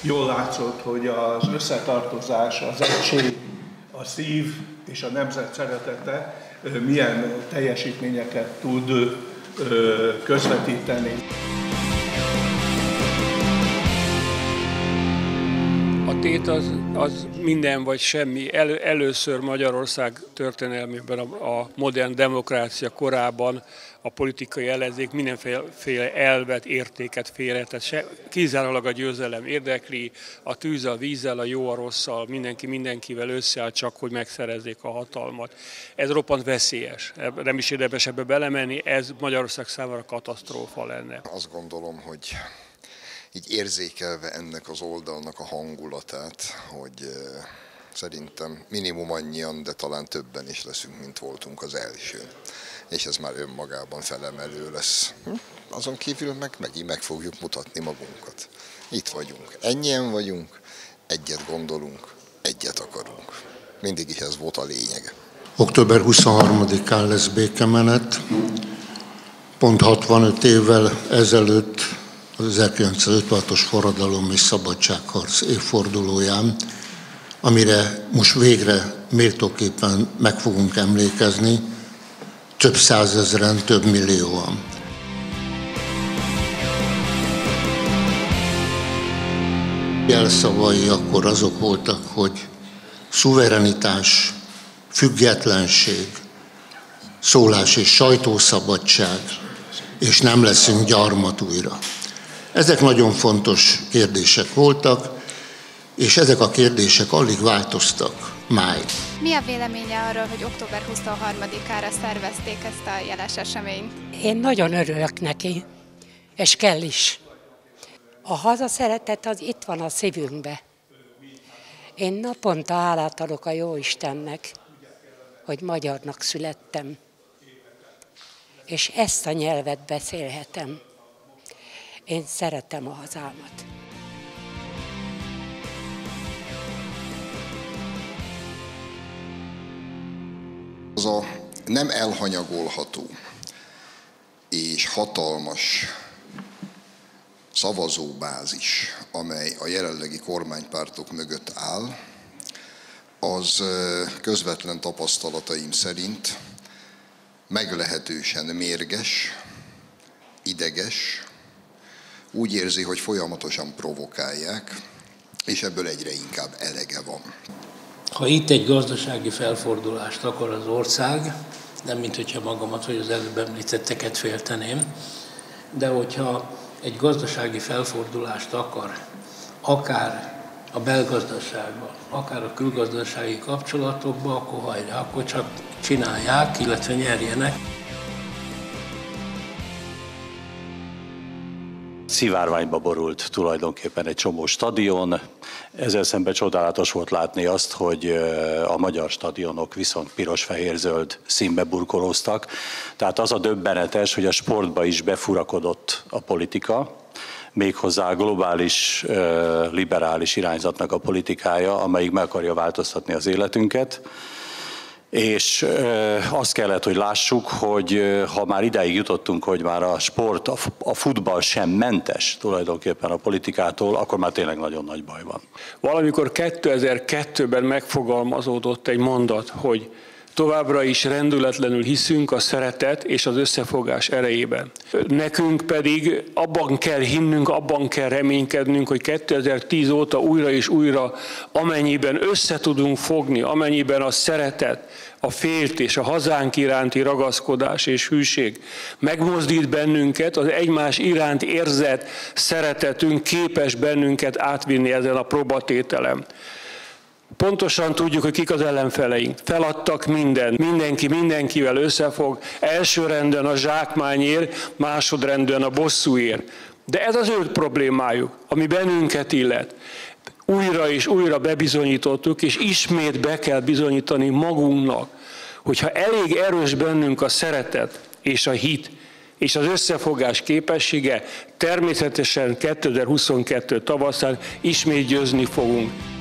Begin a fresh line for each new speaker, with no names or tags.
jól látszott, hogy az összetartozás, az egység, a szív és a nemzet szeretete milyen teljesítményeket tud közvetíteni.
A tét az minden vagy semmi. Először Magyarország történelmében a modern demokrácia korában a politikai ellenzék mindenféle elvet, értéket félretett. Kizárólag a győzelem érdekli, a tűz a vízzel, a jó a rosszal, mindenki mindenkivel összeáll csak, hogy megszerezzék a hatalmat. Ez roppant veszélyes. Nem is érdemes ebbe belemenni, ez Magyarország számára katasztrófa lenne.
Azt gondolom, hogy így érzékelve ennek az oldalnak a hangulatát, hogy szerintem minimum annyian, de talán többen is leszünk, mint voltunk az elsőn. És ez már önmagában felemelő lesz. Azon kívül megint meg fogjuk mutatni magunkat. Itt vagyunk, ennyien vagyunk, egyet gondolunk, egyet akarunk. Mindig is ez volt a lényege.
Október 23-án lesz békemenet. Pont 65 évvel ezelőtt az 1956-os forradalom és szabadságharc évfordulóján, amire most végre méltóképpen meg fogunk emlékezni, több százezren, több millióan. Jelszavai akkor azok voltak, hogy szuverenitás, függetlenség, szólás és sajtószabadság, és nem leszünk gyarmat újra. Ezek nagyon fontos kérdések voltak, és ezek a kérdések alig változtak máig.
Mi a véleménye arról, hogy október 23-ára szervezték ezt a jeles eseményt?
Én nagyon örülök neki, és kell is. A hazaszeretet az itt van a szívünkbe. Én naponta hálát adok a Jóistennek, hogy magyarnak születtem, és ezt a nyelvet beszélhetem. Én szeretem a hazámat.
Az a nem elhanyagolható és hatalmas szavazóbázis, amely a jelenlegi kormánypártok mögött áll, az közvetlen tapasztalataim szerint meglehetősen mérges, ideges, úgy érzi, hogy folyamatosan provokálják, és ebből egyre inkább elege van.
Ha itt egy gazdasági felfordulást akar az ország, nem mint hogyha magamat, hogy az előbb említetteket félteném, de hogyha egy gazdasági felfordulást akar, akár a belgazdaságban, akár a külgazdasági kapcsolatokban, akkor hajrá, akkor csak csinálják, illetve nyerjenek.
Szivárványba borult tulajdonképpen egy csomó stadion. Ezzel szemben csodálatos volt látni azt, hogy a magyar stadionok viszont piros-fehér-zöld színbe burkolóztak. Tehát az a döbbenetes, hogy a sportba is befurakodott a politika, méghozzá a globális, liberális irányzatnak a politikája, amelyik meg akarja változtatni az életünket. És azt kellett, hogy lássuk, hogy ha már idáig jutottunk, hogy már a sport, a futball sem mentes tulajdonképpen a politikától, akkor már tényleg nagyon nagy baj van.
Valamikor 2002-ben megfogalmazódott egy mondat, hogy továbbra is rendületlenül hiszünk a szeretet és az összefogás erejében. Nekünk pedig abban kell hinnünk, abban kell reménykednünk, hogy 2010 óta újra és újra, amennyiben össze tudunk fogni, amennyiben a szeretet, a féltés, a hazánk iránti ragaszkodás és hűség megmozdít bennünket, az egymás iránt érzett szeretetünk képes bennünket átvinni ezen a próbatételen. Pontosan tudjuk, hogy kik az ellenfeleink. Feladtak mindent. Mindenki mindenkivel összefog. Elsőrendűen a zsákmányért, másodrendűen a bosszúért. De ez az ő problémájuk, ami bennünket illet. Újra és újra bebizonyítottuk, és ismét be kell bizonyítani magunknak, hogyha elég erős bennünk a szeretet és a hit, és az összefogás képessége, természetesen 2022 tavaszán ismét győzni fogunk.